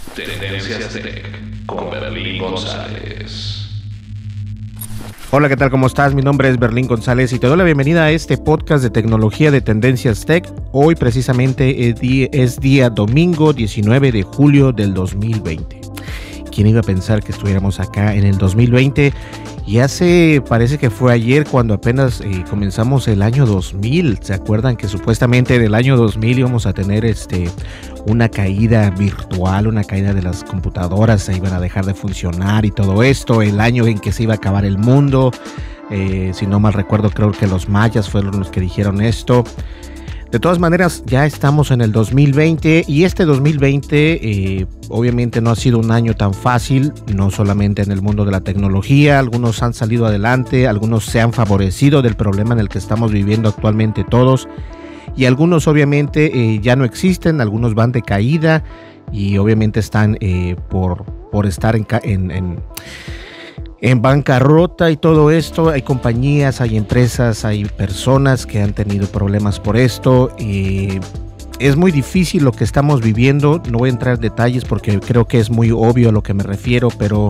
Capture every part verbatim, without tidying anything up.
Tendencias Tech con Berlín González. Hola, ¿qué tal? ¿Cómo estás? Mi nombre es Berlín González y te doy la bienvenida a este podcast de tecnología de Tendencias Tech. Hoy precisamente es día, es día domingo diecinueve de julio del dos mil veinte. ¿Quién iba a pensar que estuviéramos acá en el dos mil veinte? Y hace, parece que fue ayer cuando apenas eh, comenzamos el año dos mil. ¿Se acuerdan que supuestamente del año dos mil íbamos a tener este, una caída virtual, una caída de las computadoras, se iban a dejar de funcionar y todo esto? El año en que se iba a acabar el mundo. Eh, si no mal recuerdo, creo que los mayas fueron los que dijeron esto. De todas maneras, ya estamos en el dos mil veinte y este dos mil veinte eh, obviamente no ha sido un año tan fácil, no solamente en el mundo de la tecnología. Algunos han salido adelante, algunos se han favorecido del problema en el que estamos viviendo actualmente todos, y algunos obviamente eh, ya no existen, algunos van de caída y obviamente están eh, por, por estar en... en, en en bancarrota y todo esto. Hay compañías, hay empresas, hay personas que han tenido problemas por esto. Y es muy difícil lo que estamos viviendo. No voy a entrar en detalles porque creo que es muy obvio a lo que me refiero, pero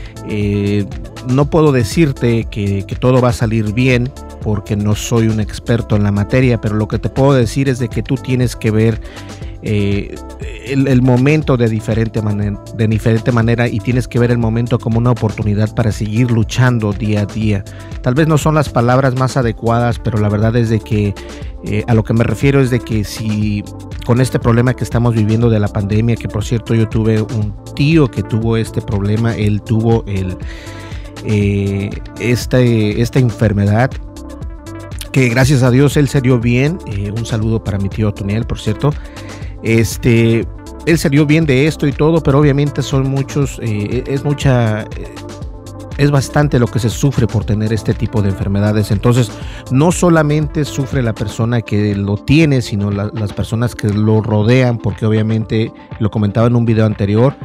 eh, no puedo decirte que, que todo va a salir bien porque no soy un experto en la materia, pero lo que te puedo decir es de que tú tienes que ver Eh, el, el momento de diferente, manera, de diferente manera y tienes que ver el momento como una oportunidad para seguir luchando día a día. Tal vez no son las palabras más adecuadas, pero la verdad es de que eh, a lo que me refiero es de que si con este problema que estamos viviendo de la pandemia, que por cierto yo tuve un tío que tuvo este problema, él tuvo el, eh, este, esta enfermedad, que gracias a Dios él salió bien. Eh, un saludo para mi tío Toniel, por cierto. Este, él salió bien de esto y todo, pero obviamente son muchos, eh, es mucha, eh, es bastante lo que se sufre por tener este tipo de enfermedades. Entonces, no solamente sufre la persona que lo tiene, sino la, las personas que lo rodean, porque obviamente, lo comentaba en un video anterior,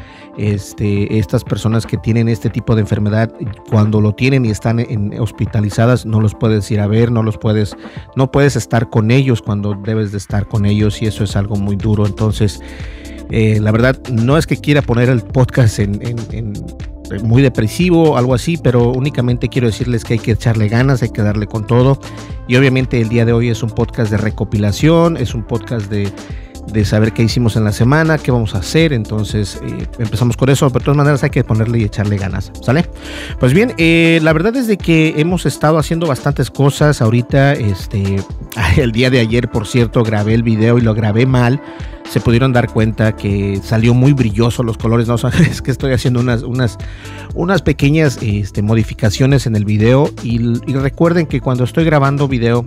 este, estas personas que tienen este tipo de enfermedad, cuando lo tienen y están en, hospitalizadas, no los puedes ir a ver, no los puedes, no puedes estar con ellos cuando debes de estar con ellos, y eso es algo muy duro. Entonces, eh, la verdad, no es que quiera poner el podcast en, en, en muy depresivo o algo así, pero únicamente quiero decirles que hay que echarle ganas, hay que darle con todo. Y obviamente el día de hoy es un podcast de recopilación, es un podcast de de saber qué hicimos en la semana, qué vamos a hacer. Entonces eh, empezamos con eso, pero de todas maneras hay que ponerle y echarle ganas, ¿sale? Pues bien, eh, la verdad es de que hemos estado haciendo bastantes cosas ahorita. Este, el día de ayer, por cierto, grabé el video y lo grabé mal. Se pudieron dar cuenta que salió muy brilloso los colores, no, es que estoy haciendo unas, unas, unas pequeñas este, modificaciones en el video, y, y recuerden que cuando estoy grabando video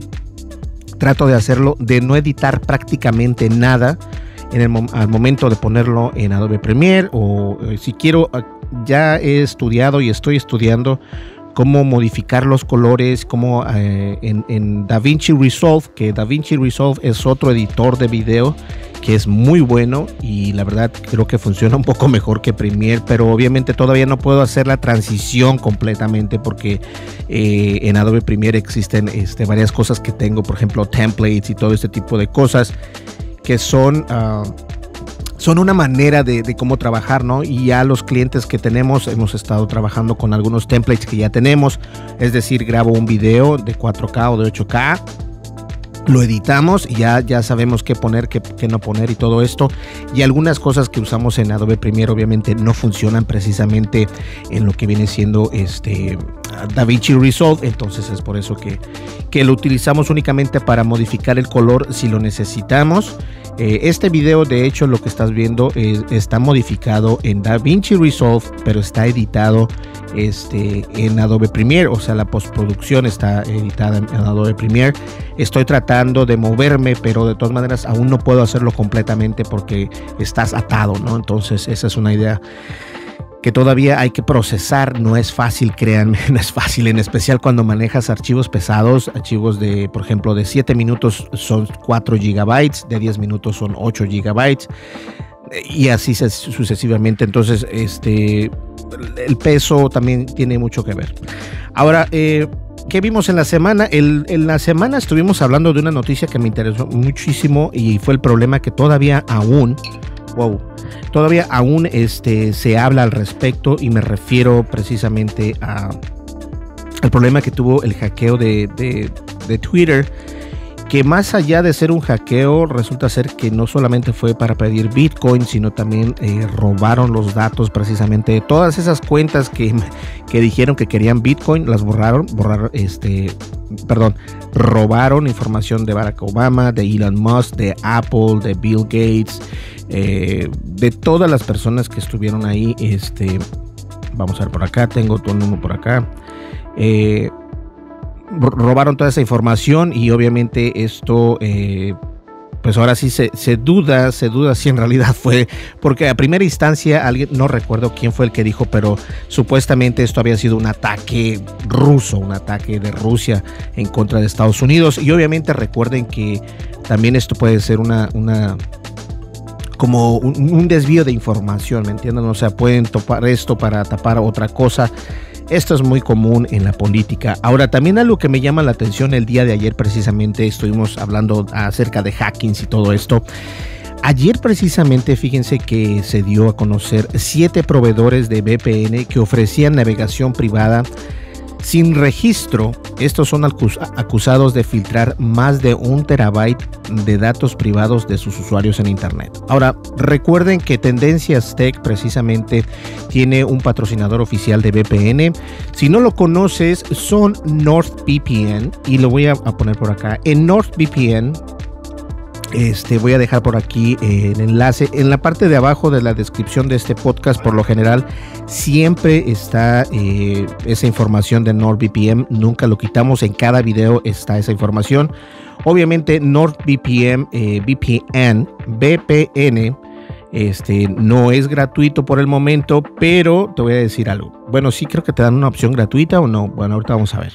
trato de hacerlo, de no editar prácticamente nada en el al momento de ponerlo en Adobe Premiere, o eh, si quiero, ya he estudiado y estoy estudiando cómo modificar los colores, cómo eh, en, en DaVinci Resolve, que DaVinci Resolve es otro editor de video que es muy bueno, y la verdad creo que funciona un poco mejor que Premiere, pero obviamente todavía no puedo hacer la transición completamente porque eh, en Adobe Premiere existen este, varias cosas que tengo, por ejemplo templates y todo este tipo de cosas que son uh, son una manera de, de cómo trabajar, ¿no? Y ya los clientes que tenemos hemos estado trabajando con algunos templates que ya tenemos, es decir, grabo un video de cuatro K o de ocho K, lo editamos y ya, ya sabemos qué poner, qué, qué no poner y todo esto. Y algunas cosas que usamos en Adobe Premiere obviamente no funcionan precisamente en lo que viene siendo este DaVinci Resolve. Entonces es por eso que, que lo utilizamos únicamente para modificar el color si lo necesitamos. Eh, este video, de hecho, lo que estás viendo es, está modificado en DaVinci Resolve, pero está editado este, en Adobe Premiere, o sea, la postproducción está editada en, en Adobe Premiere. Estoy tratando de moverme, pero de todas maneras aún no puedo hacerlo completamente porque estás atado, ¿no? Entonces esa es una idea que todavía hay que procesar. No es fácil, créanme, no es fácil, en especial cuando manejas archivos pesados, archivos de, por ejemplo, de siete minutos son cuatro gigabytes, de diez minutos son ocho gigabytes, y así sucesivamente. Entonces, este, el peso también tiene mucho que ver. Ahora, eh, ¿qué vimos en la semana? El, en la semana estuvimos hablando de una noticia que me interesó muchísimo y fue el problema que todavía aún, wow, todavía aún este, se habla al respecto y me refiero precisamente a, al problema que tuvo el hackeo de, de, de Twitter, que más allá de ser un hackeo, resulta ser que no solamente fue para pedir Bitcoin, sino también eh, robaron los datos precisamente de todas esas cuentas que, que dijeron que querían Bitcoin, las borraron, borraron, este, perdón, robaron información de Barack Obama, de Elon Musk, de Apple, de Bill Gates, eh, de todas las personas que estuvieron ahí. Este, vamos a ver por acá, tengo todo uno por acá. Eh, robaron toda esa información y obviamente esto eh, pues ahora sí se, se duda se duda si en realidad fue, porque a primera instancia alguien, no recuerdo quién fue el que dijo, pero supuestamente esto había sido un ataque ruso, un ataque de Rusia en contra de Estados Unidos. Y obviamente recuerden que también esto puede ser una una como un, un desvío de información, ¿me entienden? O sea, pueden topar esto para tapar otra cosa. Esto es muy común en la política. Ahora, también algo que me llama la atención, el día de ayer precisamente estuvimos hablando acerca de hackings y todo esto. Ayer precisamente, fíjense que se dio a conocer siete proveedores de V P N que ofrecían navegación privada sin registro. Estos son acus- acusados de filtrar más de un terabyte de datos privados de sus usuarios en internet. Ahora, recuerden que Tendencias Tech precisamente tiene un patrocinador oficial de V P N. Si no lo conoces, son NordVPN, y lo voy a, a poner por acá. En NordVPN, Este, voy a dejar por aquí eh, el enlace en la parte de abajo de la descripción de este podcast. Por lo general siempre está eh, esa información de NordVPN, nunca lo quitamos, en cada video está esa información. Obviamente NordVPN, eh, V P N, V P N, este, no es gratuito por el momento, pero te voy a decir algo. Bueno, sí, creo que te dan una opción gratuita o no. Bueno, ahorita vamos a ver.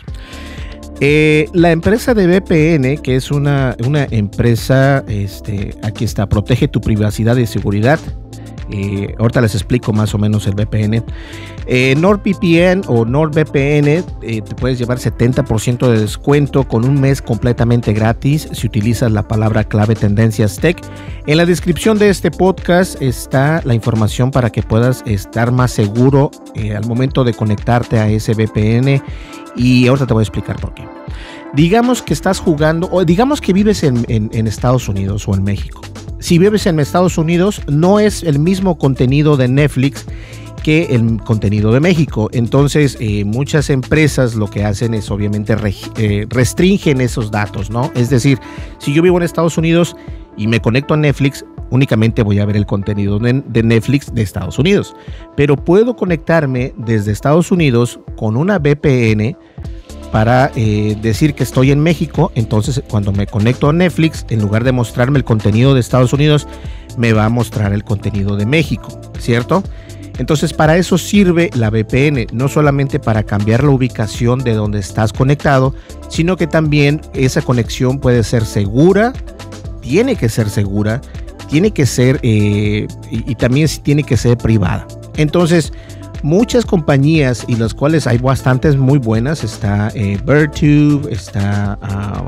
Eh, la empresa de V P N, que es una, una empresa, este, aquí está, protege tu privacidad y seguridad. Eh, ahorita les explico más o menos el V P N. Eh, NordVPN o NordVPN eh, te puedes llevar setenta por ciento de descuento con un mes completamente gratis si utilizas la palabra clave Tendencias Tech. En la descripción de este podcast está la información para que puedas estar más seguro eh, al momento de conectarte a ese V P N, y ahorita te voy a explicar por qué. Digamos que estás jugando, o digamos que vives en, en, en Estados Unidos o en México. Si vives en Estados Unidos, no es el mismo contenido de Netflix que el contenido de México. Entonces, eh, muchas empresas lo que hacen es obviamente re, eh, restringen esos datos, ¿no? Es decir, si yo vivo en Estados Unidos y me conecto a Netflix, únicamente voy a ver el contenido de, de Netflix de Estados Unidos. Pero puedo conectarme desde Estados Unidos con una V P N para eh, decir que estoy en México. Entonces, cuando me conecto a Netflix, en lugar de mostrarme el contenido de Estados Unidos, me va a mostrar el contenido de México, ¿cierto? Entonces, para eso sirve la V P N, no solamente para cambiar la ubicación de donde estás conectado, sino que también esa conexión puede ser segura, tiene que ser segura, tiene que ser eh, y, y también tiene que ser privada. Entonces, muchas compañías, y las cuales hay bastantes muy buenas, está eh, Birdtube, está uh,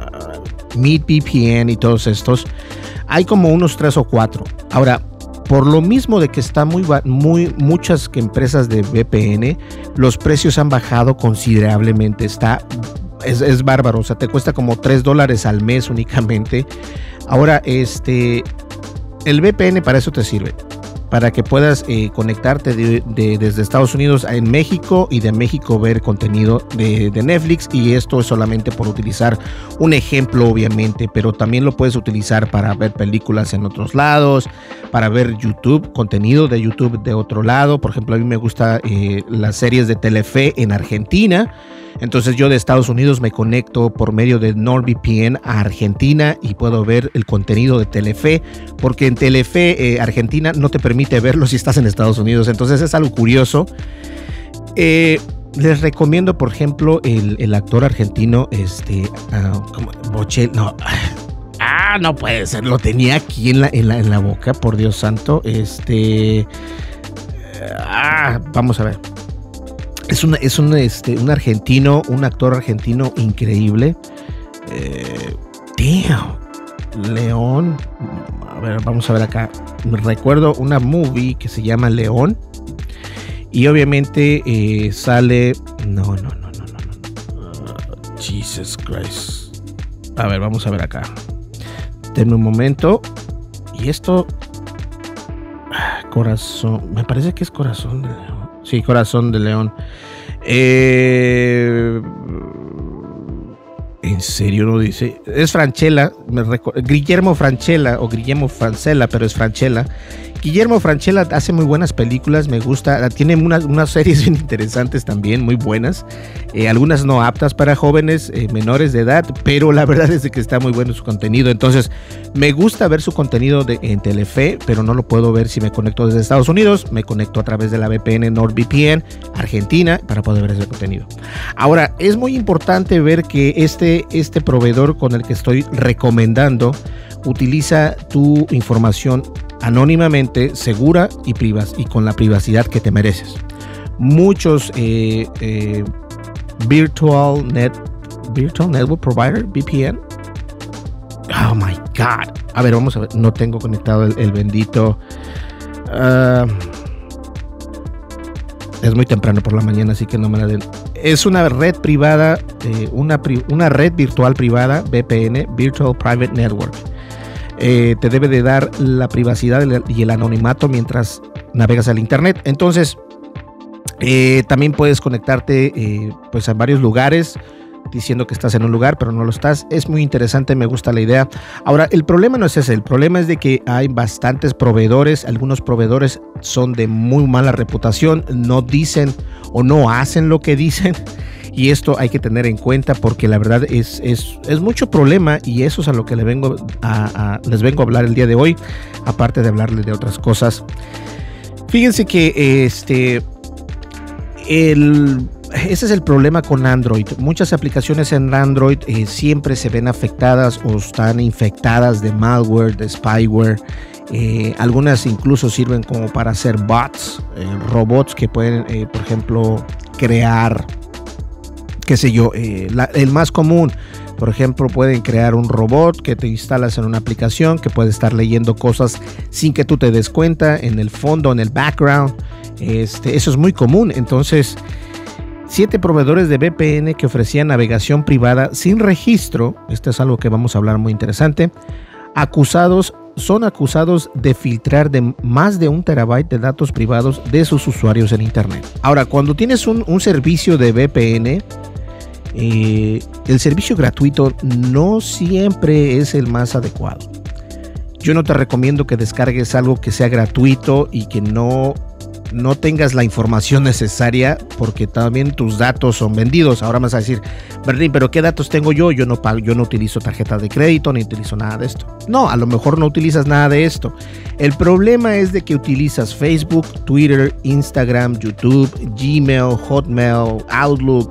uh, MeetVPN y todos estos. Hay como unos tres o cuatro. Ahora, por lo mismo de que están muy, muy muchas empresas de V P N, los precios han bajado considerablemente. Está es, es bárbaro, o sea, te cuesta como tres dólares al mes únicamente. Ahora, este, el V P N para eso te sirve, para que puedas eh, conectarte de, de, desde Estados Unidos a en México, y de México ver contenido de, de Netflix. Y esto es solamente por utilizar un ejemplo, obviamente, pero también lo puedes utilizar para ver películas en otros lados, para ver YouTube, contenido de YouTube de otro lado. Por ejemplo, a mí me gusta eh, las series de Telefe en Argentina. Entonces yo de Estados Unidos me conecto por medio de NordVPN a Argentina y puedo ver el contenido de Telefe, porque en Telefe eh, Argentina no te permite verlo si estás en Estados Unidos. Entonces es algo curioso. Eh, les recomiendo, por ejemplo, el, el actor argentino, este, uh, como Bochel, no, ah, no puede ser, lo tenía aquí en la, en la, en la boca, por Dios santo. Este, ah, vamos a ver. Es un, es un, este, un argentino, un actor argentino increíble. Eh, damn. León. A ver, vamos a ver acá. recuerdo una movie que se llama León. Y obviamente eh, sale... No, no, no, no, no, no. Uh, Jesus Christ. A ver, vamos a ver acá. Denme un momento. Y esto... Corazón... Me parece que es Corazón de León. Sí, Corazón de León. Eh... En serio no dice. Es Francella. Me recu... Guillermo Francella o Guillermo Francella, pero es Francella. Guillermo Francella hace muy buenas películas, me gusta, tiene unas, unas series bien interesantes también, muy buenas, eh, algunas no aptas para jóvenes eh, menores de edad, pero la verdad es que está muy bueno su contenido. Entonces me gusta ver su contenido de, en Telefe, pero no lo puedo ver si me conecto desde Estados Unidos. Me conecto a través de la V P N NordVPN Argentina para poder ver ese contenido. Ahora, es muy importante ver que este, este proveedor con el que estoy recomendando utiliza tu información anónimamente, segura y, privas, y con la privacidad que te mereces. Muchos eh, eh, virtual, net, virtual Network Provider, V P N. Oh my God. A ver, vamos a ver. No tengo conectado el, el bendito. Uh, es muy temprano por la mañana, así que no me la den. Es una red privada, eh, una, una red virtual privada, V P N, Virtual Private Network. Eh, te debe de dar la privacidad y el anonimato mientras navegas al internet. Entonces eh, también puedes conectarte eh, pues a varios lugares diciendo que estás en un lugar pero no lo estás. Es muy interesante, me gusta la idea. Ahora, el problema no es ese, el problema es de que hay bastantes proveedores. Algunos proveedores son de muy mala reputación, no dicen o no hacen lo que dicen. Y esto hay que tener en cuenta porque la verdad es, es, es mucho problema, y eso es a lo que le vengo a, a, les vengo a hablar el día de hoy, aparte de hablarles de otras cosas. Fíjense que este, el, ese es el problema con Android. Muchas aplicaciones en Android eh, siempre se ven afectadas o están infectadas de malware, de spyware. Eh, algunas incluso sirven como para hacer bots, eh, robots que pueden, eh, por ejemplo, crear... qué sé yo, eh, la, el más común, por ejemplo, pueden crear un robot que te instalas en una aplicación que puede estar leyendo cosas sin que tú te des cuenta en el fondo, en el background. Este, eso es muy común. Entonces, siete proveedores de V P N que ofrecían navegación privada sin registro, esto es algo que vamos a hablar muy interesante, acusados son acusados de filtrar de más de un terabyte de datos privados de sus usuarios en internet. Ahora, cuando tienes un, un servicio de V P N, Eh, el servicio gratuito no siempre es el más adecuado. Yo no te recomiendo que descargues algo que sea gratuito y que no, no tengas la información necesaria, porque también tus datos son vendidos. Ahora me vas a decir, Berlín, pero ¿qué datos tengo yo? Yo no pago, yo no utilizo tarjeta de crédito ni utilizo nada de esto. No, a lo mejor no utilizas nada de esto. El problema es de que utilizas Facebook, Twitter, Instagram, YouTube, Gmail, Hotmail, Outlook,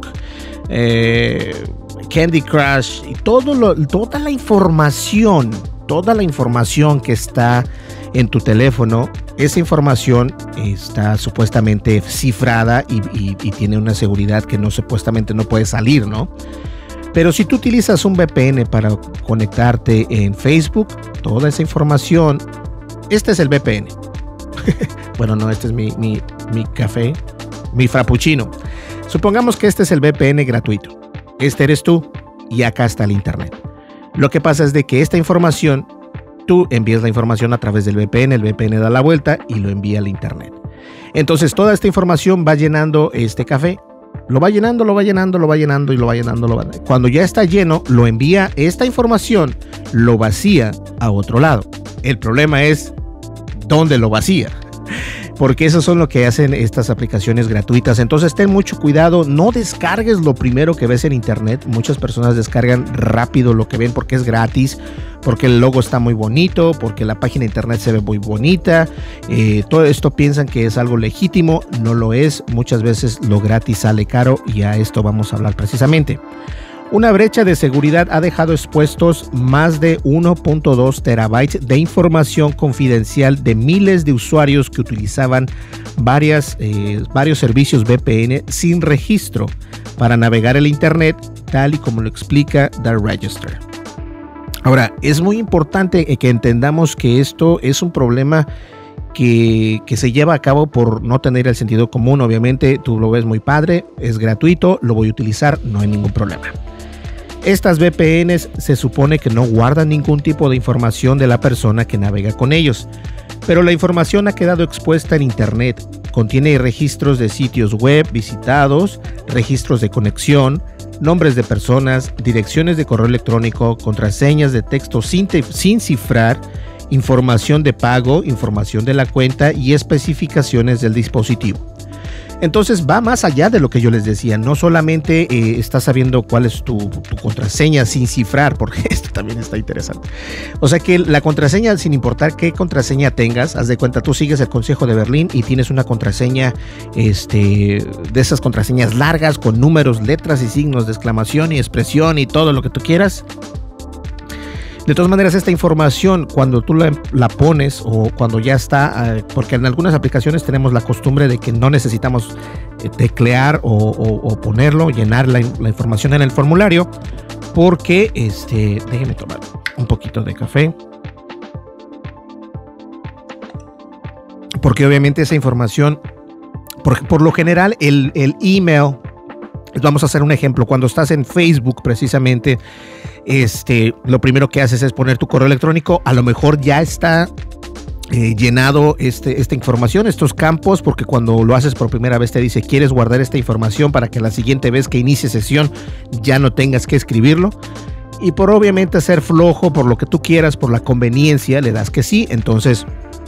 Eh, Candy Crush y todo lo, toda la información, toda la información que está en tu teléfono. Esa información está supuestamente cifrada y, y, y tiene una seguridad que no supuestamente no puede salir, ¿no? Pero si tú utilizas un V P N para conectarte en Facebook, toda esa información, este es el V P N. Bueno, no, este es mi, mi, mi café, mi frappuccino. Supongamos que este es el V P N gratuito. Este eres tú y acá está el internet. Lo que pasa es de que esta información, tú envías la información a través del V P N, el V P N da la vuelta y lo envía al internet. Entonces toda esta información va llenando este café. Lo va llenando, lo va llenando, lo va llenando y lo va llenando. Lo va... Cuando ya está lleno, lo envía esta información, lo vacía a otro lado. El problema es dónde lo vacía. Porque eso son lo que hacen estas aplicaciones gratuitas. Entonces ten mucho cuidado, no descargues lo primero que ves en internet. Muchas personas descargan rápido lo que ven porque es gratis, porque el logo está muy bonito, porque la página de internet se ve muy bonita. Eh, todo esto piensan que es algo legítimo, no lo es. Muchas veces lo gratis sale caro y a esto vamos a hablar precisamente. Una brecha de seguridad ha dejado expuestos más de uno punto dos terabytes de información confidencial de miles de usuarios que utilizaban varias, eh, varios servicios V P N sin registro para navegar el internet, tal y como lo explica The Register. Ahora, es muy importante que entendamos que esto es un problema que, que se lleva a cabo por no tener el sentido común. Obviamente, tú lo ves muy padre, es gratuito, lo voy a utilizar, no hay ningún problema. Estas V P Ns se supone que no guardan ningún tipo de información de la persona que navega con ellos, pero la información ha quedado expuesta en Internet. Contiene registros de sitios web visitados, registros de conexión, nombres de personas, direcciones de correo electrónico, contraseñas de texto sin, sin cifrar, información de pago, información de la cuenta y especificaciones del dispositivo. Entonces va más allá de lo que yo les decía. No solamente eh, estás sabiendo cuál es tu, tu contraseña sin cifrar, porque esto también está interesante. O sea que la contraseña, sin importar qué contraseña tengas, haz de cuenta, tú sigues el consejo de Berlín y tienes una contraseña este, de esas contraseñas largas con números, letras y signos de exclamación y expresión y todo lo que tú quieras. De todas maneras, esta información, cuando tú la, la pones o cuando ya está, eh, porque en algunas aplicaciones tenemos la costumbre de que no necesitamos eh, teclear o, o, o ponerlo, llenar la, la información en el formulario, porque, este, déjenme tomar un poquito de café, porque obviamente esa información, por, por lo general, el, el email, vamos a hacer un ejemplo, cuando estás en Facebook precisamente, Este, lo primero que haces es poner tu correo electrónico. A lo mejor ya está eh, llenado este, esta información, estos campos, porque cuando lo haces por primera vez te dice: ¿quieres guardar esta información para que la siguiente vez que inicie sesión ya no tengas que escribirlo? Y por obviamente ser flojo, por lo que tú quieras, por la conveniencia, le das que sí. Entonces,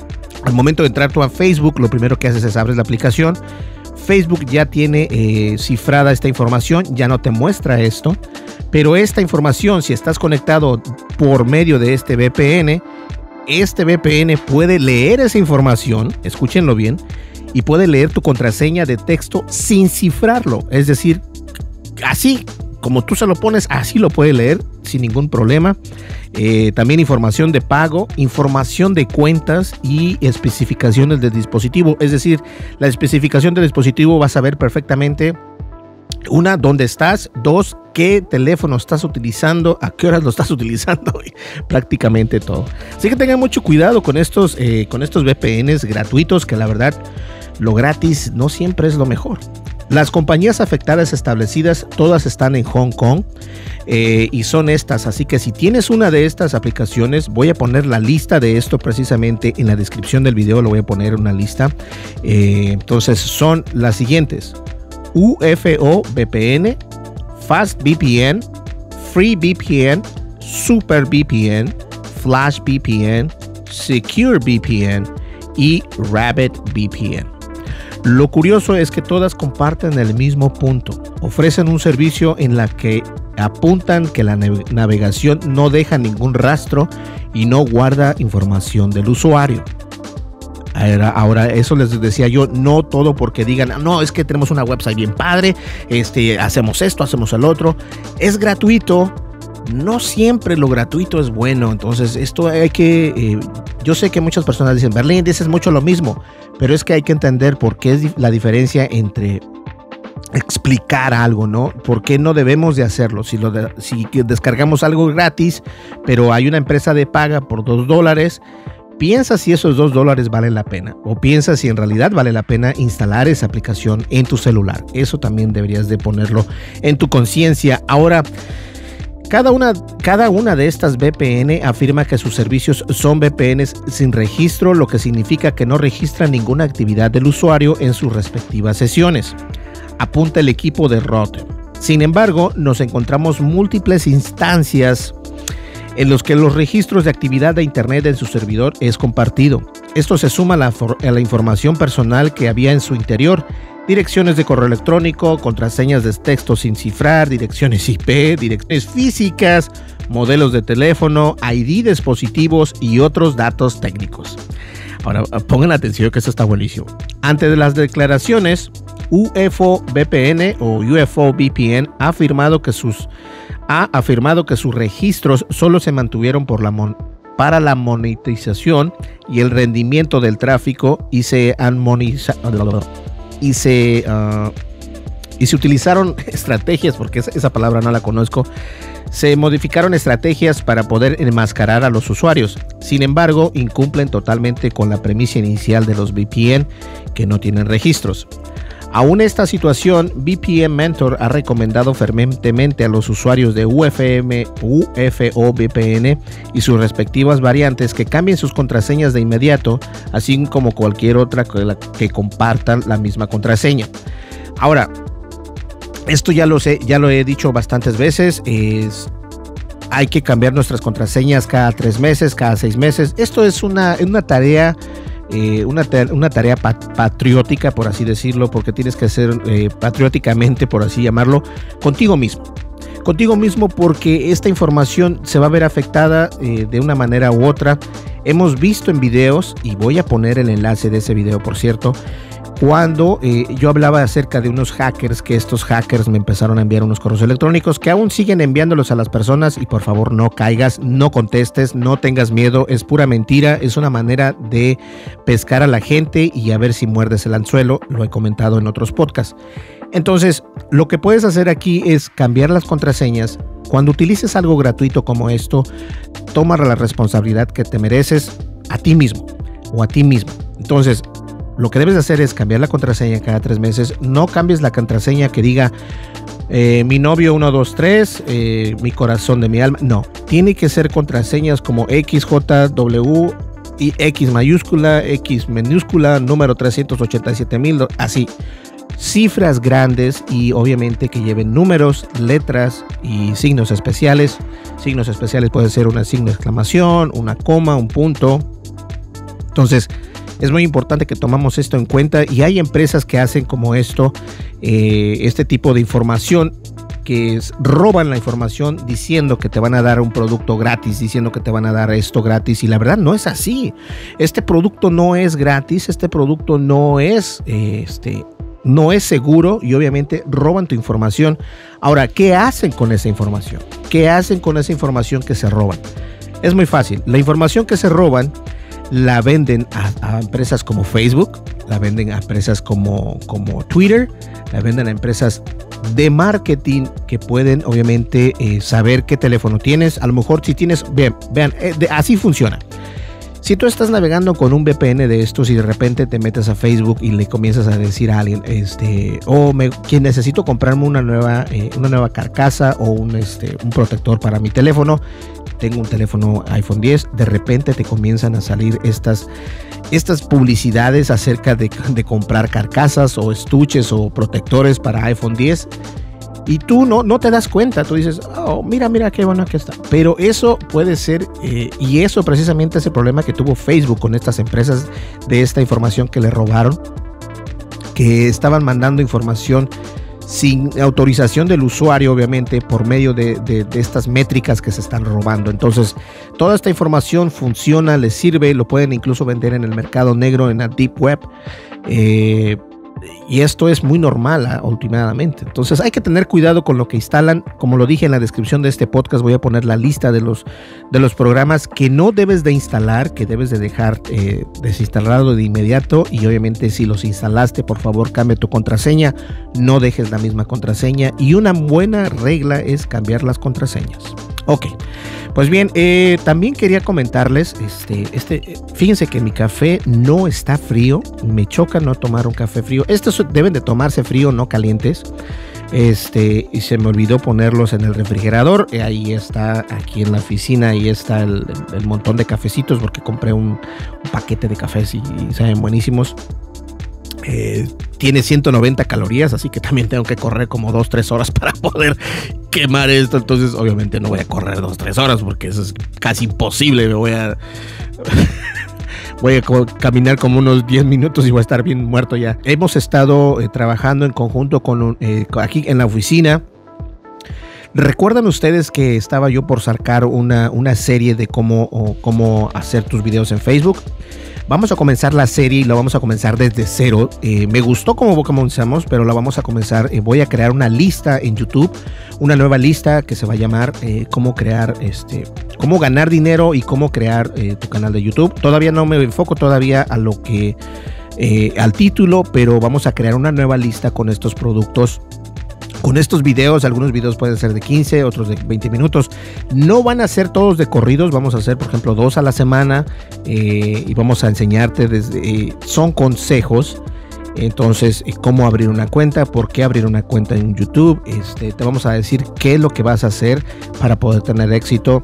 al momento de entrar tú a Facebook, lo primero que haces es abres la aplicación. Facebook ya tiene eh, cifrada esta información, ya no te muestra esto, pero esta información, si estás conectado por medio de este V P N, este V P N puede leer esa información, escúchenlo bien, y puede leer tu contraseña de texto sin cifrarlo, es decir, así como tú se lo pones, así lo puede leer sin ningún problema. Eh, también información de pago, información de cuentas y especificaciones del dispositivo. Es decir, la especificación del dispositivo va a saber perfectamente, una, dónde estás, dos, qué teléfono estás utilizando, a qué horas lo estás utilizando, y prácticamente todo. Así que tengan mucho cuidado con estos, eh, con estos V P Ns gratuitos, que la verdad, lo gratis no siempre es lo mejor. Las compañías afectadas establecidas todas están en Hong Kong eh, y son estas, así que si tienes una de estas aplicaciones, voy a poner la lista de esto precisamente en la descripción del video, lo voy a poner una lista. Eh, entonces son las siguientes: U F O V P N, Fast V P N, Free V P N, Super V P N, Flash V P N, Secure V P N y Rabbit V P N. Lo curioso es que todas comparten el mismo punto. Ofrecen un servicio en la que apuntan que la navegación no deja ningún rastro y no guarda información del usuario. Ahora, ahora eso les decía yo, no todo porque digan, no, es que tenemos una website bien padre, este, hacemos esto, hacemos el otro. Es gratuito. No siempre lo gratuito es bueno. Entonces esto hay que, eh, yo sé que muchas personas dicen, Berlín, dices mucho lo mismo, pero es que hay que entender por qué es la diferencia entre explicar algo, ¿no? ¿Por qué no debemos de hacerlo? Si, lo de, si descargamos algo gratis, pero hay una empresa de paga por dos dólares, piensa si esos dos dólares valen la pena, o piensa si en realidad vale la pena instalar esa aplicación en tu celular. Eso también deberías de ponerlo en tu conciencia. Ahora, Cada una, cada una de estas V P N afirma que sus servicios son V P Ns sin registro, lo que significa que no registran ninguna actividad del usuario en sus respectivas sesiones, apunta el equipo de Rotem. Sin embargo, nos encontramos múltiples instancias en los que los registros de actividad de Internet en su servidor es compartido. Esto se suma a la, a la información personal que había en su interior: direcciones de correo electrónico, contraseñas de texto sin cifrar, direcciones I P, direcciones físicas, modelos de teléfono, I D de dispositivos y otros datos técnicos. Ahora, pongan atención que esto está buenísimo. Ante las declaraciones, U F O V P N o U F O V P N ha afirmado que sus, ha afirmado que sus registros solo se mantuvieron por la mon para la monetización y el rendimiento del tráfico y se han monetizado. Y se, uh, y se utilizaron estrategias, porque esa, esa palabra no la conozco, Se modificaron estrategias para poder enmascarar a los usuarios. Sin embargo, incumplen totalmente con la premisa inicial de los V P N, que no tienen registros. Aún esta situación, V P N Mentor ha recomendado fervientemente a los usuarios de U F M, U F O V P N y sus respectivas variantes que cambien sus contraseñas de inmediato, así como cualquier otra que, la, que compartan la misma contraseña. Ahora, esto ya lo sé, ya lo he dicho bastantes veces, es, hay que cambiar nuestras contraseñas cada tres meses, cada seis meses. Esto es una, una tarea... Eh, una, una tarea pat patriótica, por así decirlo, porque tienes que hacer eh, patrióticamente, por así llamarlo, contigo mismo. Contigo mismo, porque esta información se va a ver afectada eh, de una manera u otra. Hemos visto en videos, y voy a poner el enlace de ese video, por cierto, cuando eh, yo hablaba acerca de unos hackers, que estos hackers me empezaron a enviar unos correos electrónicos que aún siguen enviándolos a las personas, y por favor no caigas, no contestes, no tengas miedo, es pura mentira, es una manera de pescar a la gente y a ver si muerdes el anzuelo, lo he comentado en otros podcasts. Entonces, lo que puedes hacer aquí es cambiar las contraseñas. Cuando utilices algo gratuito como esto, toma la responsabilidad que te mereces a ti mismo o a ti mismo. Entonces, lo que debes hacer es cambiar la contraseña cada tres meses. No cambies la contraseña que diga eh, mi novio uno dos tres, eh, mi corazón de mi alma. No, tiene que ser contraseñas como X J W y X mayúscula, X minúscula, número trescientos ochenta y siete mil, así. Cifras grandes y obviamente que lleven números, letras y signos especiales. Signos especiales puede ser una signo de exclamación, una coma, un punto. Entonces, es muy importante que tomamos esto en cuenta, y hay empresas que hacen como esto, eh, este tipo de información, que es, roban la información diciendo que te van a dar un producto gratis, diciendo que te van a dar esto gratis, y la verdad no es así. Este producto no es gratis, este producto no es, eh, este, no es seguro, y obviamente roban tu información. Ahora, ¿qué hacen con esa información? ¿Qué hacen con esa información que se roban? Es muy fácil. La información que se roban la venden a, a empresas como Facebook, la venden a empresas como, como Twitter, la venden a empresas de marketing que pueden obviamente eh, saber qué teléfono tienes. A lo mejor si tienes, vean, vean eh, de, así funciona. Si tú estás navegando con un V P N de estos y de repente te metes a Facebook y le comienzas a decir a alguien, este, oh, me, que necesito comprarme una nueva, eh, una nueva carcasa o un, este, un protector para mi teléfono, tengo un teléfono iPhone diez, de repente te comienzan a salir estas, estas publicidades acerca de, de comprar carcasas o estuches o protectores para iPhone diez. Y tú no, no te das cuenta, tú dices, oh, mira, mira qué bueno que está. Pero eso puede ser, eh, y eso precisamente es el problema que tuvo Facebook con estas empresas de esta información que le robaron, que estaban mandando información sin autorización del usuario, obviamente, por medio de, de, de estas métricas que se están robando. Entonces, toda esta información funciona, les sirve, lo pueden incluso vender en el mercado negro, en la Deep Web. Eh, Y esto es muy normal uh, últimamente. Entonces hay que tener cuidado con lo que instalan. Como lo dije en la descripción de este podcast, voy a poner la lista de los, de los programas que no debes de instalar, que debes de dejar eh, desinstalado de inmediato. Y obviamente si los instalaste, por favor cambia tu contraseña, no dejes la misma contraseña. Y una buena regla es cambiar las contraseñas. Ok, pues bien, eh, también quería comentarles, este, este, fíjense que mi café no está frío, me choca no tomar un café frío. Estos deben de tomarse frío, no calientes. Este, y se me olvidó ponerlos en el refrigerador. Ahí está, aquí en la oficina, ahí está el, el, el montón de cafecitos, porque compré un, un paquete de cafés y, y saben buenísimos. Eh, tiene ciento noventa calorías, así que también tengo que correr como dos tres horas para poder quemar esto. Entonces obviamente no voy a correr dos tres horas porque eso es casi imposible. Me voy a voy a caminar como unos diez minutos y voy a estar bien muerto ya. Hemos estado eh, trabajando en conjunto con eh, aquí en la oficina. ¿Recuerdan ustedes que estaba yo por sacar una, una serie de cómo, o, cómo hacer tus videos en Facebook? Vamos a comenzar la serie y la vamos a comenzar desde cero. Eh, me gustó cómo comenzamos, pero la vamos a comenzar. Eh, voy a crear una lista en YouTube, una nueva lista que se va a llamar eh, cómo crear, este, cómo ganar dinero y cómo crear eh, tu canal de YouTube. Todavía no me enfoco todavía a lo que, eh, al título, pero vamos a crear una nueva lista con estos productos, con estos videos. Algunos videos pueden ser de quince, otros de veinte minutos. No van a ser todos de corridos, vamos a hacer por ejemplo dos a la semana eh, y vamos a enseñarte desde, eh, son consejos. Entonces, cómo abrir una cuenta, por qué abrir una cuenta en YouTube. Este, te vamos a decir qué es lo que vas a hacer para poder tener éxito.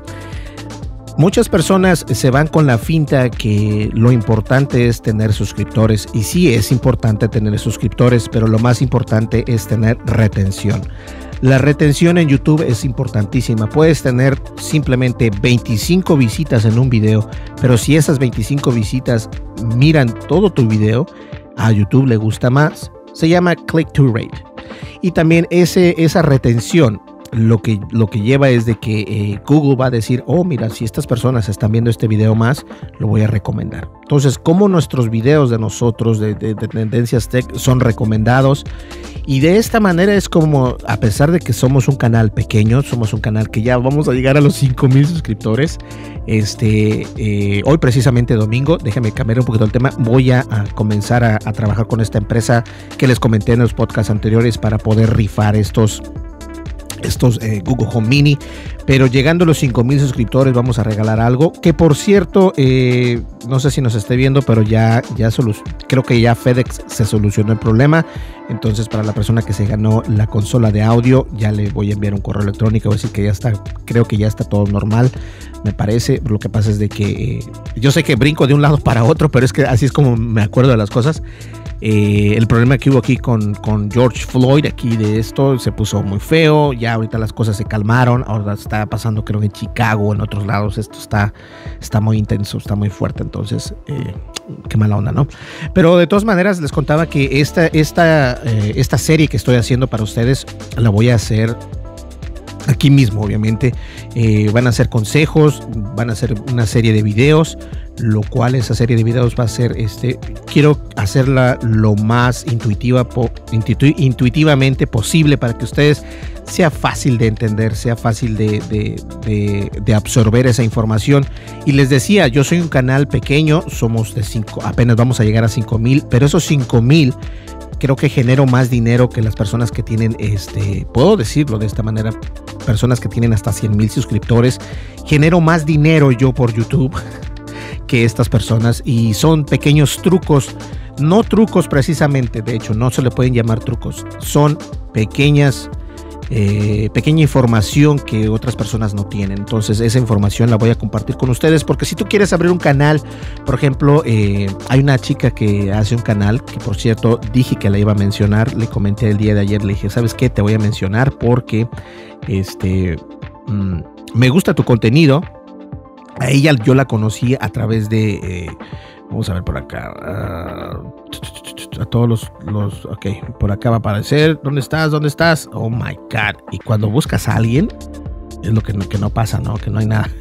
Muchas personas se van con la finta que lo importante es tener suscriptores, y sí es importante tener suscriptores, pero lo más importante es tener retención. La retención en YouTube es importantísima. Puedes tener simplemente veinticinco visitas en un video, pero si esas veinticinco visitas miran todo tu video, a YouTube le gusta más. Se llama click-to rate. Y también ese, esa retención lo que, lo que lleva es de que eh, Google va a decir, oh mira, si estas personas están viendo este video más, lo voy a recomendar. Entonces, como nuestros videos de nosotros de, de, de Tendencias Tech son recomendados, y de esta manera es como, a pesar de que somos un canal pequeño, somos un canal que ya vamos a llegar a los cinco mil suscriptores. Este, eh, hoy precisamente domingo, déjenme cambiar un poquito el tema, voy a, a comenzar a, a trabajar con esta empresa que les comenté en los podcasts anteriores para poder rifar estos estos eh, Google Home Mini, pero llegando a los cinco mil suscriptores vamos a regalar algo que, por cierto, eh, no sé si nos esté viendo, pero ya, ya creo que ya FedEx se solucionó el problema. Entonces, para la persona que se ganó la consola de audio, ya le voy a enviar un correo electrónico, voy a decir que ya está, creo que ya está todo normal, me parece. Lo que pasa es de que eh, yo sé que brinco de un lado para otro, pero es que así es como me acuerdo de las cosas. Eh, el problema que hubo aquí con, con George Floyd, aquí de esto, se puso muy feo. Ya ahorita las cosas se calmaron. Ahora está pasando, creo, en Chicago, en otros lados. Esto está, está muy intenso, está muy fuerte. Entonces, eh, qué mala onda, ¿no? Pero de todas maneras, les contaba que esta, esta, eh, esta serie que estoy haciendo para ustedes la voy a hacer aquí mismo, obviamente. Eh, van a ser consejos, van a ser una serie de videos, lo cual esa serie de videos va a ser, este, quiero hacerla lo más intuitiva, po, intuitu, intuitivamente posible para que ustedes sea fácil de entender, sea fácil de, de, de, de absorber esa información. Y les decía, yo soy un canal pequeño, somos de cinco, apenas vamos a llegar a cinco mil, pero esos cinco mil creo que genero más dinero que las personas que tienen, este, puedo decirlo de esta manera, personas que tienen hasta cien mil suscriptores. Genero más dinero yo por YouTube que estas personas, y son pequeños trucos, no trucos precisamente, de hecho no se le pueden llamar trucos, son pequeñas Eh, pequeña información que otras personas no tienen. Entonces esa información la voy a compartir con ustedes, porque si tú quieres abrir un canal, por ejemplo, eh, hay una chica que hace un canal, que por cierto dije que la iba a mencionar, le comenté el día de ayer, le dije, ¿sabes qué? Te voy a mencionar porque este mmm, me gusta tu contenido. A ella yo la conocí a través de eh, vamos a ver por acá, uh, a todos los, los, ok, por acá va a aparecer, ¿dónde estás? ¿Dónde estás? Oh my God. Y cuando buscas a alguien, es lo que no, que no pasa, ¿no? Que no hay nada.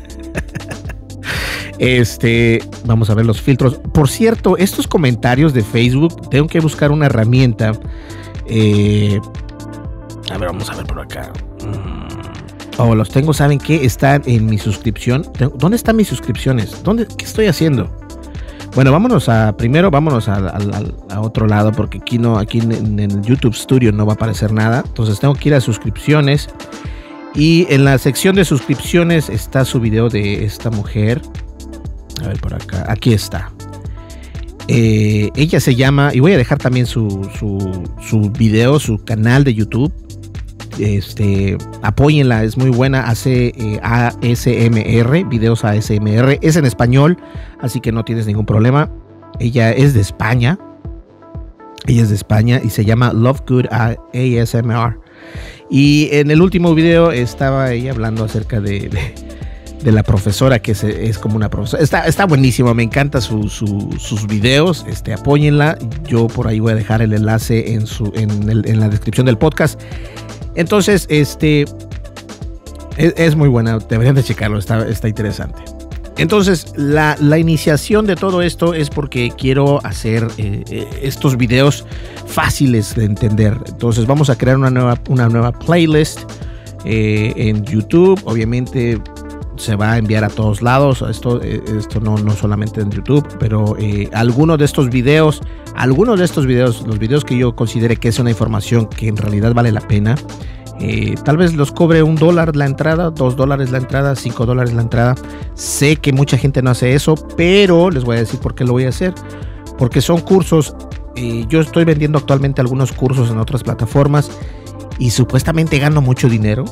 Este, vamos a ver los filtros. Por cierto, estos comentarios de Facebook, tengo que buscar una herramienta. Eh, a ver, vamos a ver por acá. Oh, los tengo, ¿saben qué? Están en mi suscripción. ¿Dónde están mis suscripciones? ¿Dónde? ¿Qué estoy haciendo? Bueno, vámonos a, primero vámonos a, a, a otro lado, porque aquí no, aquí en, en el YouTube Studio no va a aparecer nada. Entonces tengo que ir a suscripciones, y en la sección de suscripciones está su video de esta mujer. A ver por acá, aquí está. Eh, ella se llama, y voy a dejar también su, su, su video, su canal de YouTube. Este, apóyenla, es muy buena, hace eh, A S M R, videos A S M R, es en español, así que no tienes ningún problema. Ella es de España, ella es de España y se llama Love Good A S M R. Y en el último video estaba ella hablando acerca de, de, de la profesora, que es, es como una profesora. Está, está buenísimo, me encanta su, su, sus videos, este, apóyenla. Yo por ahí voy a dejar el enlace en, su, en, el, en la descripción del podcast. Entonces, este es, es muy buena, deberían de checarlo, está, está interesante. Entonces, la, la iniciación de todo esto es porque quiero hacer eh, estos videos fáciles de entender. Entonces, vamos a crear una nueva, una nueva playlist eh, en YouTube. Obviamente, se va a enviar a todos lados. Esto, esto no, no solamente en YouTube, pero eh, algunos de estos videos, algunos de estos videos, los videos que yo considere que es una información que en realidad vale la pena, eh, tal vez los cobre un dólar la entrada, dos dólares la entrada, cinco dólares la entrada. Sé que mucha gente no hace eso, pero les voy a decir por qué lo voy a hacer. Porque son cursos, eh, yo estoy vendiendo actualmente algunos cursos en otras plataformas y supuestamente gano mucho dinero.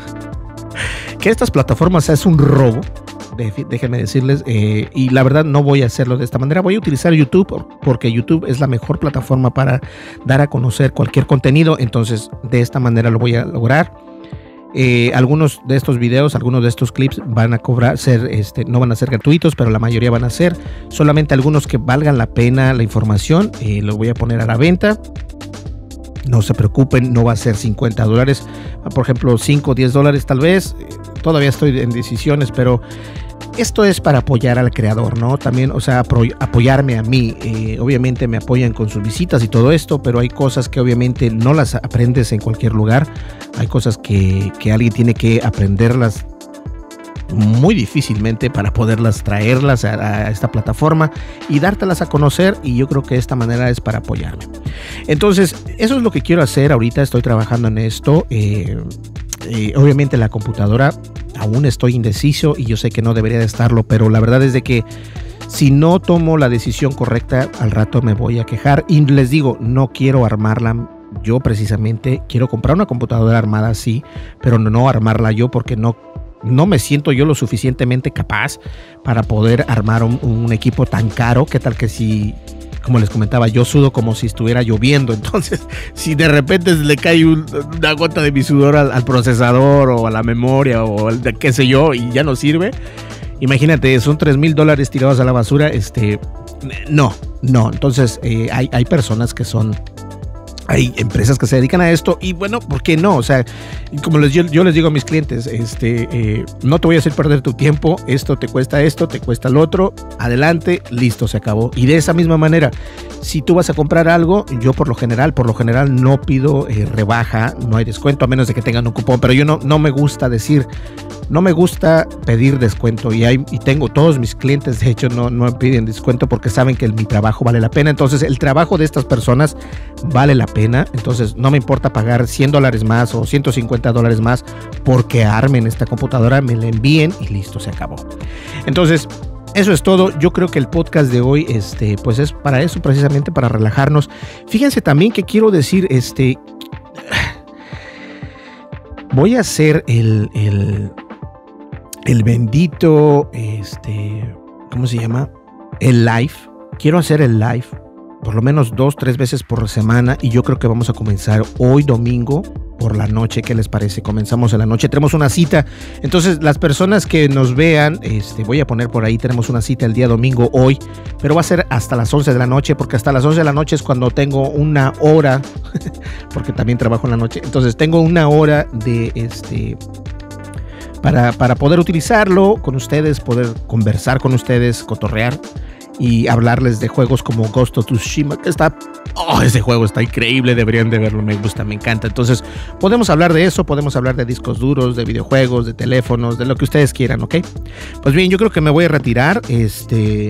Que estas plataformas es un robo, déjenme decirles, eh, y la verdad no voy a hacerlo de esta manera. Voy a utilizar YouTube porque YouTube es la mejor plataforma para dar a conocer cualquier contenido, entonces de esta manera lo voy a lograr. Eh, algunos de estos videos, algunos de estos clips van a cobrar, ser, este, no van a ser gratuitos, pero la mayoría van a ser. Solamente algunos que valgan la pena la información, eh, los voy a poner a la venta. No se preocupen, no va a ser cincuenta dólares, por ejemplo cinco o diez dólares tal vez. Todavía estoy en decisiones, pero esto es para apoyar al creador, ¿no? También, o sea, apoyarme a mí. Eh, obviamente me apoyan con sus visitas y todo esto, pero hay cosas que obviamente no las aprendes en cualquier lugar. Hay cosas que, que alguien tiene que aprenderlas muy difícilmente para poderlas traerlas a, a esta plataforma y dártelas a conocer, y yo creo que esta manera es para apoyarme. Entonces, eso es lo que quiero hacer ahorita. Estoy trabajando en esto. Eh, eh, obviamente la computadora aún estoy indeciso y yo sé que no debería de estarlo, pero la verdad es de que si no tomo la decisión correcta, al rato me voy a quejar. Y les digo, no quiero armarla yo precisamente. Quiero comprar una computadora armada, sí, pero no, no armarla yo porque no No me siento yo lo suficientemente capaz para poder armar un, un equipo tan caro. ¿Qué tal que si, como les comentaba, yo sudo como si estuviera lloviendo? Entonces, si de repente le cae un, una gota de mi sudor al, al procesador o a la memoria o al, qué sé yo, y ya no sirve, imagínate, son tres mil dólares tirados a la basura. Este, no, no. Entonces, eh, hay, hay personas que son... Hay empresas que se dedican a esto y bueno, ¿por qué no? O sea, como les, yo, yo les digo a mis clientes, este, eh, no te voy a hacer perder tu tiempo, esto te cuesta esto, te cuesta el otro, adelante, listo, se acabó. Y de esa misma manera, si tú vas a comprar algo, yo por lo general, por lo general no pido eh, rebaja, no hay descuento a menos de que tengan un cupón, pero yo no, no me gusta decir, no me gusta pedir descuento y, hay, y tengo todos mis clientes, de hecho, no, no piden descuento porque saben que el, mi trabajo vale la pena. Entonces, el trabajo de estas personas vale la pena. Pena, entonces no me importa pagar cien dólares más o ciento cincuenta dólares más porque armen esta computadora, me la envíen y listo, se acabó. Entonces, eso es todo. Yo creo que el podcast de hoy, este, pues es para eso, precisamente para relajarnos. Fíjense también que quiero decir, este, voy a hacer el, el, el bendito, este, ¿cómo se llama? El live. Quiero hacer el live por lo menos dos, tres veces por semana, y yo creo que vamos a comenzar hoy domingo por la noche. ¿Qué les parece? Comenzamos en la noche, tenemos una cita. Entonces, las personas que nos vean, este, voy a poner por ahí, tenemos una cita el día domingo hoy, pero va a ser hasta las once de la noche, porque hasta las once de la noche es cuando tengo una hora, porque también trabajo en la noche, entonces tengo una hora de este... Para, para poder utilizarlo con ustedes, poder conversar con ustedes, cotorrear y hablarles de juegos como Ghost of Tsushima, que está, oh, ese juego está increíble, deberían de verlo, me gusta, me encanta. Entonces, podemos hablar de eso, podemos hablar de discos duros, de videojuegos, de teléfonos, de lo que ustedes quieran, ¿ok? Pues bien, yo creo que me voy a retirar, este...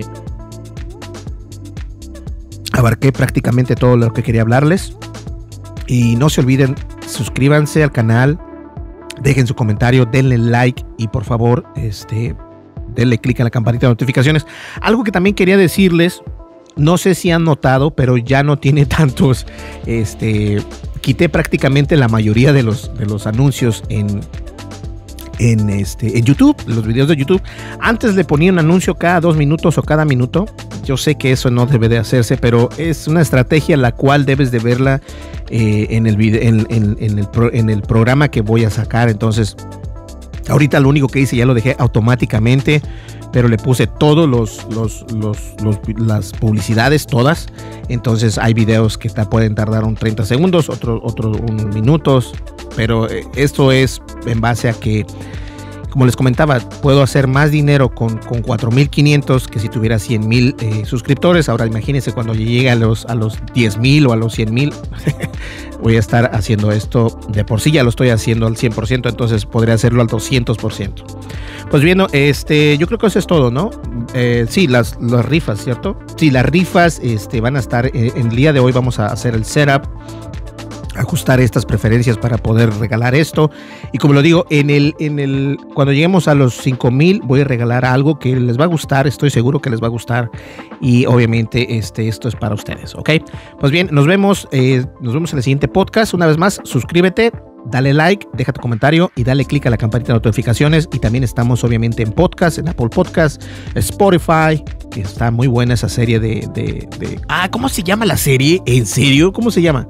abarqué prácticamente todo lo que quería hablarles. Y no se olviden, suscríbanse al canal, dejen su comentario, denle like y por favor, este... denle clic en la campanita de notificaciones. Algo que también quería decirles, no sé si han notado, pero ya no tiene tantos, este, quité prácticamente la mayoría de los, de los anuncios en, en, este, en YouTube, los videos de YouTube. Antes le ponía un anuncio cada dos minutos o cada minuto. Yo sé que eso no debe de hacerse, pero es una estrategia la cual debes de verla eh, en, el video, en, en, en, el pro, en el programa que voy a sacar. Entonces, ahorita lo único que hice, ya lo dejé automáticamente, pero le puse todos los, los, los, los las publicidades, todas. Entonces hay videos que te pueden tardar un treinta segundos, otros otro un minutos, pero esto es en base a que, como les comentaba, puedo hacer más dinero con, con cuatro mil quinientos que si tuviera cien mil eh, suscriptores. Ahora imagínense cuando llegue a los, a los diez mil o a los cien mil. Voy a estar haciendo esto, de por sí ya lo estoy haciendo al cien por ciento, entonces podría hacerlo al doscientos por ciento. Pues bien, este, yo creo que eso es todo, ¿no? Eh, sí, las, las rifas, ¿cierto? Sí, las rifas este, van a estar, eh, en el día de hoy vamos a hacer el setup, ajustar estas preferencias para poder regalar esto. Y como lo digo, en el, en el, cuando lleguemos a los cinco mil voy a regalar algo que les va a gustar, estoy seguro que les va a gustar. Y obviamente este, esto es para ustedes, ¿ok? Pues bien, nos vemos, eh, nos vemos en el siguiente podcast. Una vez más, suscríbete, dale like, deja tu comentario y dale click a la campanita de notificaciones. Y también estamos obviamente en podcast, en Apple Podcast, Spotify, que está muy buena esa serie de, de, de... Ah, ¿cómo se llama la serie? ¿En serio? ¿Cómo se llama?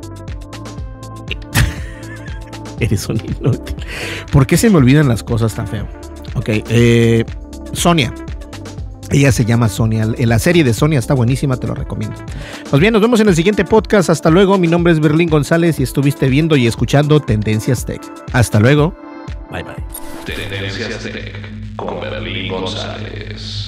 Eres un inútil. ¿Por qué se me olvidan las cosas tan feo? Ok, eh, Sonia. Ella se llama Sonia. La serie de Sonia está buenísima, te lo recomiendo. Pues bien, nos vemos en el siguiente podcast. Hasta luego. Mi nombre es Berlín González y estuviste viendo y escuchando Tendencias Tech. Hasta luego. Bye bye. Tendencias Tech con Berlín González.